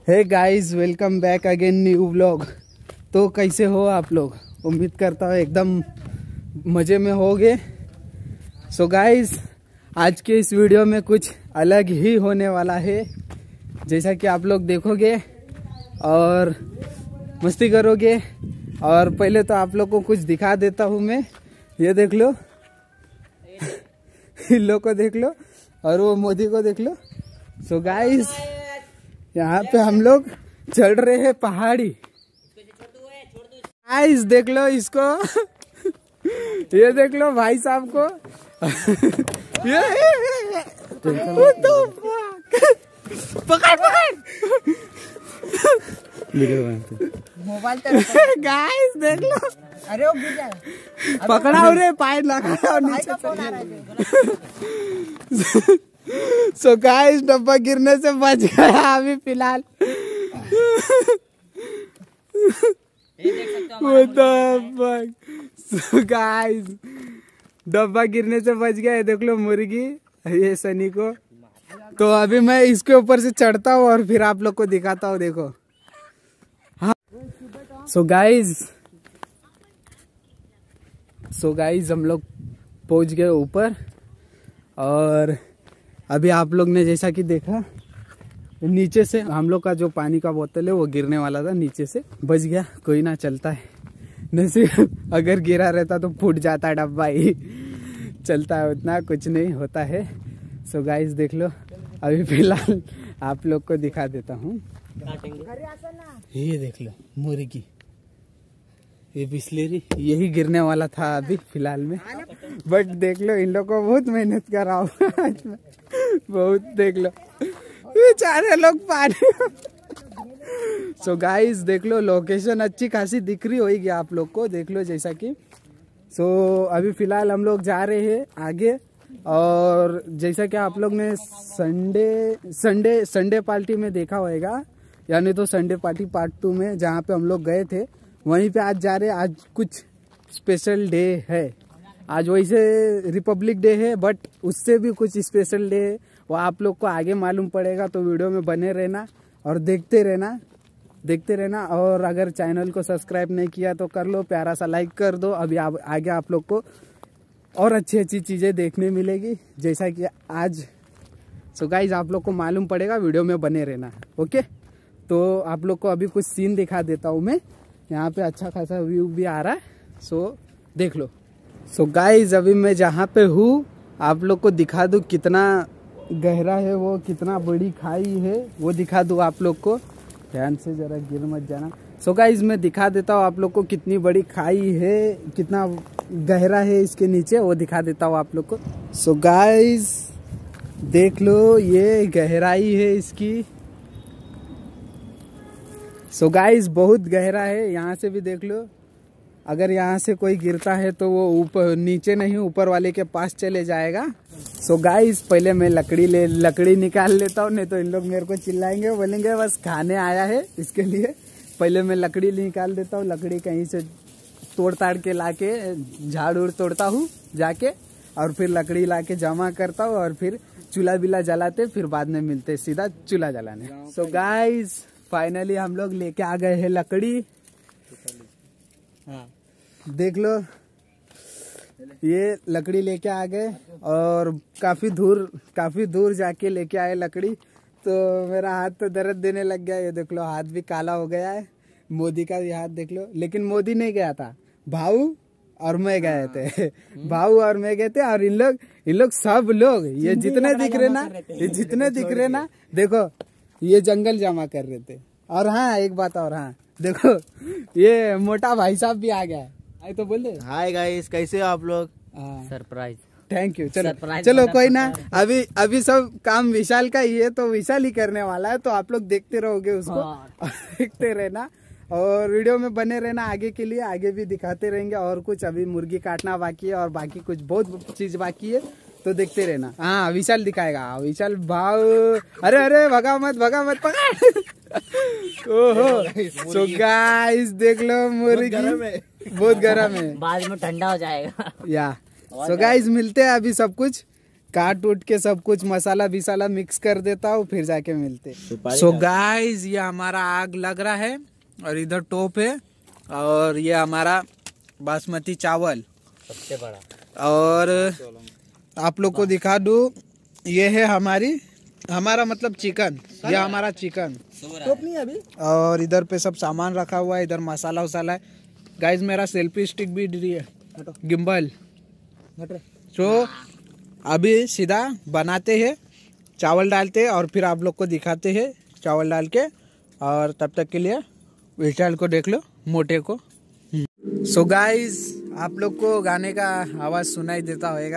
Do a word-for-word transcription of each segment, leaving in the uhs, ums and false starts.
हे guys, welcome back again new vlog. तो कैसे हो आप लोग? उम्मीद करता हूँ एकदम मज़े में होगे। सो गाइस, आज के इस वीडियो में कुछ अलग ही होने वाला है, जैसा कि आप लोग देखोगे और मस्ती करोगे। और पहले तो आप लोग को कुछ दिखा देता हूँ मैं। ये देख लो, इन लोग को देख लो और वो मोदी को देख लो। सो गाइस, यहाँ पे हम लोग चढ़ रहे हैं पहाड़ी। गाइस देख लो इसको, ये देख लो भाई साहब को। ये पकड़ पकड़ मोबाइल। गाइस देख लो, अरे वो गिर जाएगा। पकड़ा रे, पाए लगा और नीचे से। सो गाइस, डब्बा गिरने से बच गया अभी फिलहाल। सो गाइस, डब्बा गिरने से बच गया। ये देख लो मुर्गी, ये सनी को। तो अभी मैं इसके ऊपर से चढ़ता हूँ और फिर आप लोग को दिखाता हूँ। देखो, हाँ। सो गाइस सो गाइस हम लोग पहुंच गए ऊपर। और अभी आप लोग ने जैसा कि देखा, नीचे से हम लोग का जो पानी का बोतल है वो गिरने वाला था, नीचे से बच गया। कोई ना, चलता है। नहीं, अगर गिरा रहता तो फूट जाता डब्बा ही। चलता है, उतना कुछ नहीं होता है। सो गाइस देख लो, अभी फिलहाल आप लोग को दिखा देता हूँ। ये देख लो मुर्गी, ये बिस्लेरी, यही गिरने वाला था अभी फिलहाल में। बट देख लो, इन लोग को बहुत मेहनत कर रहा हूँ बहुत। देख लो बेचारे लोग पानी। सो गाइस देख लो, लोकेशन अच्छी खासी दिख रही होगी आप लोग को। देख लो जैसा कि सो अभी फिलहाल हम लोग जा रहे हैं आगे। और जैसा कि आप लोग ने संडे संडे संडे पार्टी में देखा होगा, यानी तो संडे पार्टी पार्ट टू में जहाँ पे हम लोग गए थे, वहीं पे आज जा रहे हैं। आज कुछ स्पेशल डे है। आज वैसे रिपब्लिक डे है, बट उससे भी कुछ स्पेशल डे है, वो आप लोग को आगे मालूम पड़ेगा। तो वीडियो में बने रहना और देखते रहना देखते रहना। और अगर चैनल को सब्सक्राइब नहीं किया तो कर लो, प्यारा सा लाइक कर दो। अभी आप, आगे आप लोग को और अच्छी अच्छी चीज़ें देखने मिलेगी, जैसा कि आज। सो गाइज, आप लोग को मालूम पड़ेगा, वीडियो में बने रहना। ओके, तो आप लोग को अभी कुछ सीन दिखा देता हूँ मैं। यहाँ पे अच्छा खासा व्यू भी आ रहा है, सो देख लो। सो गाइज, अभी मैं जहाँ पे हूँ आप लोग को दिखा दूँ कितना गहरा है वो, कितना बड़ी खाई है वो दिखा दूँ आप लोग को। ध्यान से जरा गिर मत जाना। सो गाइज, मैं दिखा देता हूँ आप लोग को कितनी बड़ी खाई है, कितना गहरा है इसके नीचे, वो दिखा देता हूँ आप लोग को। सो गाइज देख लो, ये गहराई है इसकी। सो गाइस, बहुत गहरा है, यहाँ से भी देख लो। अगर यहाँ से कोई गिरता है तो वो ऊपर, नीचे नहीं ऊपर वाले के पास चले जाएगा। सो गाइस, पहले मैं लकड़ी ले लकड़ी निकाल लेता हूँ, नहीं तो इन लोग मेरे को चिल्लाएंगे, बोलेंगे बस खाने आया है। इसके लिए पहले मैं लकड़ी निकाल देता हूँ। लकड़ी कहीं से तोड़ ताड़ के लाके, झाड़ उड़ तोड़ता हूँ जाके, और फिर लकड़ी लाके जमा करता हूँ और फिर चूल्हा बिल्ला जलाते, फिर बाद में मिलते सीधा चूल्हा जलाने। सो गाइस, फाइनली हम लोग लेके आ गए हैं लकड़ी। हाँ, देख लो, ये लकड़ी लेके आ गए और काफी दूर काफी दूर जाके लेके आए लकड़ी। तो मेरा हाथ तो दर्द देने लग गया। ये देख लो, हाथ भी काला हो गया है। मोदी का भी हाथ देख लो, लेकिन मोदी नहीं गया था, भाऊ और मैं गए थे। भाऊ और मैं गए थे। और इन लोग इन लोग सब लोग, ये जितने दिख रहे ना, ये जितने दिख रहे ना, देखो ये जंगल जमा कर रहे थे। और हाँ, एक बात और, हाँ देखो, ये मोटा भाई साहब भी आ गया है। आए तो बोल दे हाय गाइस, कैसे हो आप लोग? सरप्राइज। Thank you. चलो चलो, कोई ना, अभी अभी सब काम विशाल का ही है, तो विशाल ही करने वाला है। तो आप लोग देखते रहोगे उसको, देखते रहना और वीडियो में बने रहना। आगे के लिए आगे भी दिखाते रहेंगे और कुछ। अभी मुर्गी काटना बाकी है और बाकी कुछ बहुत चीज बाकी है, तो देखते रहना। हाँ, विशाल दिखाएगा। विशाल भाव, अरे अरे भगा मत भगा मत, पकड़। ओहो, सो गाइस देख लो, मुर्गी बहुत गर्म है, बाद में ठंडा हो जाएगा। या सो गाइस, मिलते हैं अभी सब कुछ काट उठ के सब कुछ मसाला विसाला मिक्स कर देता हूँ, फिर जाके मिलते। सो गाइस ये हमारा आग लग रहा है और इधर टोप है और ये हमारा बासमती चावल सबसे बड़ा। और आप लोग को दिखा दूँ, ये है हमारी हमारा मतलब चिकन, ये हमारा चिकन टोप नहीं अभी। और इधर पे सब सामान रखा हुआ है, इधर मसाला वसाला है। गाइस मेरा सेल्फी स्टिक भी डी है, गिम्बल। तो अभी सीधा बनाते हैं, चावल डालते हैं और फिर आप लोग को दिखाते हैं चावल डाल के। और तब तक के लिए विशाल को देख लो, मोटे को। सो so गाइस आप लोग को गाने का आवाज सुनाई देता होगा।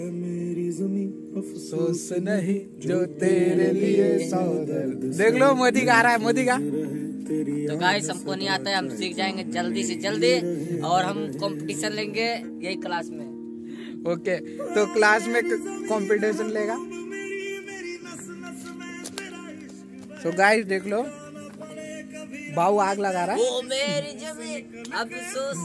अफसोस नहीं जो तेरे लिए सौदर। देख लो मोदी गा रहा है, मोदी गा। तो गाइस हमको नहीं आता है, हम सीख जाएंगे जल्दी से जल्दी और हम कंपटीशन लेंगे यही क्लास में। ओके तो क्लास में कंपटीशन लेगा। तो गाइस देख लो भाऊ आग लगा रहा है। ओ मेरी जमीन अफसोस।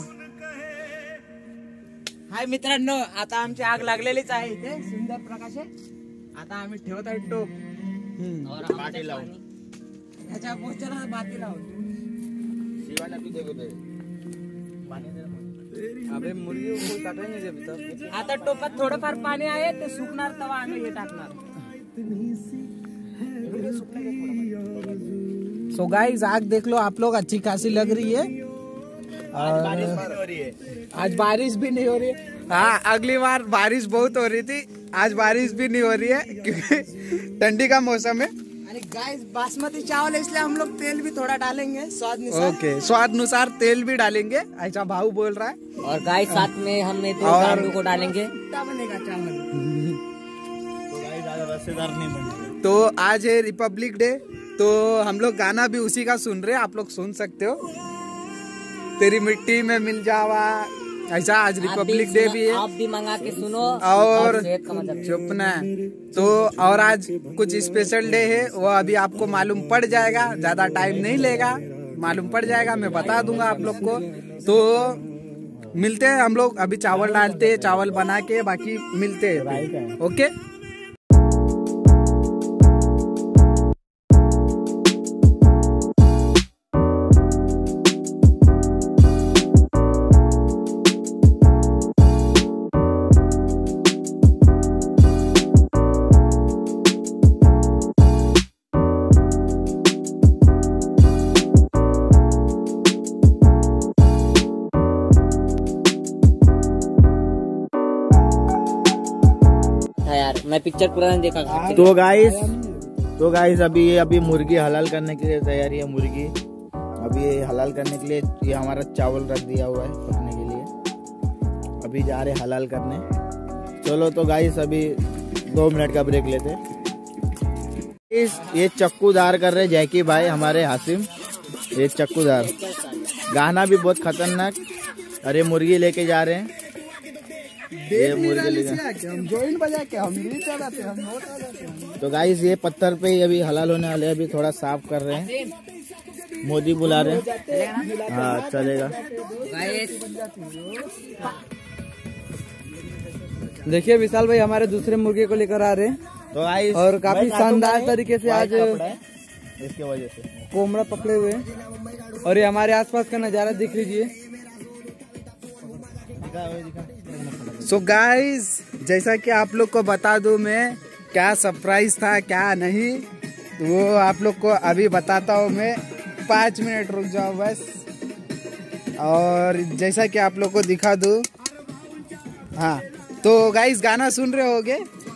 हाय मित्रांनो, आता आमची आग लागलेलीच आहे इथे सुंदर प्रकाश आहे। आता आम्ही ठेवत आहे टोप और हम बाटी लावून ह्याच्या पोस्टरला बाती लावून। शिवाला भी देखो दे पानी दे। अबे मुर्गी को काटेंगे जब तक। आता टोपात थोडंफार पाणी आहे, ते सुकणार तेव्हा आम्ही हे टाकणार। सो गाइस आग देख लो आप लोग, अच्छी खासी लग रही है। आज बारिश भी हो रही है। आज बारिश भी नहीं हो रही है। हाँ अगली बार बारिश बहुत हो रही थी, आज बारिश भी नहीं हो रही है क्योंकि ठंडी का मौसम है। गाइस बासमती चावल है इसलिए हम लोग तेल भी थोड़ा डालेंगे स्वाद अनुसार। ओके स्वाद अनुसार तेल भी डालेंगे, ऐसा भाऊ बोल रहा है। और गाइस साथ में हमने तो और- आलू को डालेंगे। बनेगा चावल। तो गाइस आज रसेदार नहीं बनेगा। तो आज है रिपब्लिक डे, तो हम लोग गाना भी उसी का सुन रहे हैं, आप लोग सुन सकते हो। तेरी मिट्टी में मिल जावा, ऐसा आज रिपब्लिक डे भी है। आप भी मंगा के सुनो और सेहत का मजा लो। चुपना तो और आज कुछ स्पेशल डे है, वो अभी आपको मालूम पड़ जाएगा, ज्यादा टाइम नहीं लेगा, मालूम पड़ जाएगा, मैं बता दूंगा आप लोग को। तो मिलते हैं हम लोग, अभी चावल डालते हैं, चावल बना के बाकी मिलते हैं। ओके यार मैं पिक्चर पूरा नहीं देखा था। तो गाइस तो गाइस अभी ये अभी मुर्गी हलाल करने के लिए तैयारी है। मुर्गी अभी ये हलाल करने के लिए ये हमारा चावल रख दिया हुआ है पकने के लिए। अभी जा रहे हलाल करने। चलो तो गाइस अभी दो मिनट का ब्रेक लेते हैं। इस ये चक्कूदार कर रहे जैकी भाई हमारे हासिम, ये चक्कूदार गाना भी बहुत खतरनाक। अरे मुर्गी लेके जा रहे हैं, ये मुर्गी लेके हम जोइन बजा के हम नहीं चलाते, हम नोट बजाते हैं। तो गाइस ये पत्थर पे ही अभी हलाल होने वाले, अभी थोड़ा साफ कर रहे हैं। मोदी बुला रहे हैं। हाँ चलेगा। देखिए विशाल भाई हमारे दूसरे मुर्गे को लेकर आ रहे हैं तो गाइस और काफी शानदार तरीके से आज इसके वजह से कोमड़ा पकड़े हुए हैं। और ये हमारे आसपास का नजारा देख लीजिए। सो so गाइस जैसा कि आप लोग को बता दूं मैं, क्या सरप्राइज था क्या नहीं वो आप लोग को अभी बताता हूँ मैं। पाँच मिनट रुक जाओ बस। और जैसा कि आप लोग को दिखा दूं, हाँ तो गाइस गाना सुन रहे होगे,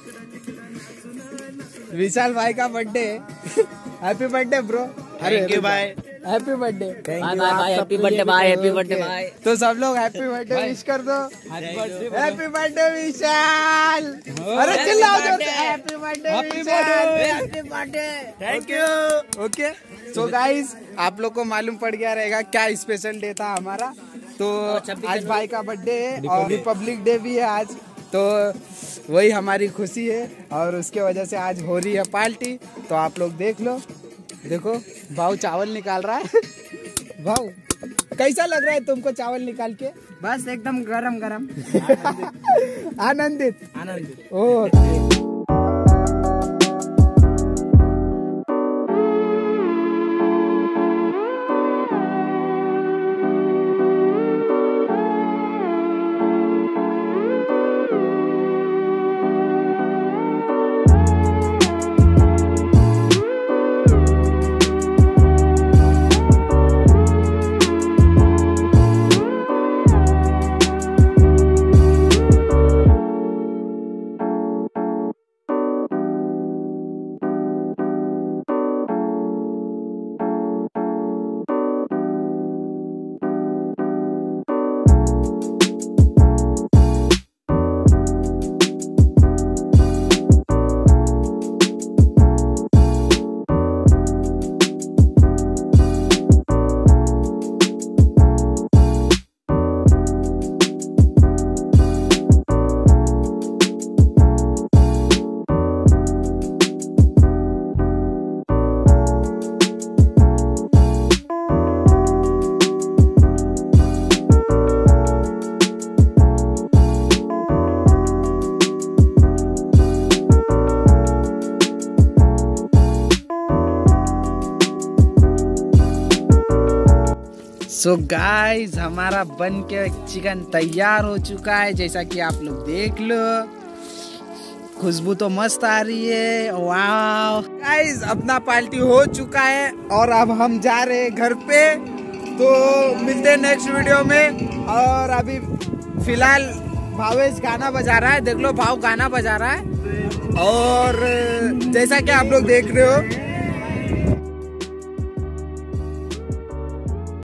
विशाल भाई का birthday. Happy birthday bro. Thank you भाई। Happy birthday. Bye bye bye, happy birthday bye, happy birthday bye. तो सब लोग हैप्पी बर्थडे विश कर दो। Happy birthday Vishal. अरे चिल्लाओ जोर से, happy birthday Vishal, happy birthday. Thank you. Okay so guys आप लोग को मालूम पड़ गया रहेगा क्या स्पेशल डे था हमारा। तो आज भाई का बर्थडे है और रिपब्लिक डे भी है आज, तो वही हमारी खुशी है और उसके वजह से आज हो रही है पार्टी। तो आप लोग देख लो, देखो भाऊ चावल निकाल रहा है। भाऊ कैसा लग रहा है तुमको चावल निकाल के? बस एकदम गरम गरम। आनंदित आनंदित। ओके। सो गाइस हमारा बन के चिकन तैयार हो चुका है, जैसा कि आप लोग देख लो। खुशबू तो मस्त आ रही है। वाह गाइस अपना पार्टी हो चुका है और अब हम जा रहे हैं घर पे। तो मिलते हैं नेक्स्ट वीडियो में। और अभी फिलहाल भावेश गाना बजा रहा है, देख लो भाव गाना बजा रहा है। और जैसा कि आप लोग देख रहे हो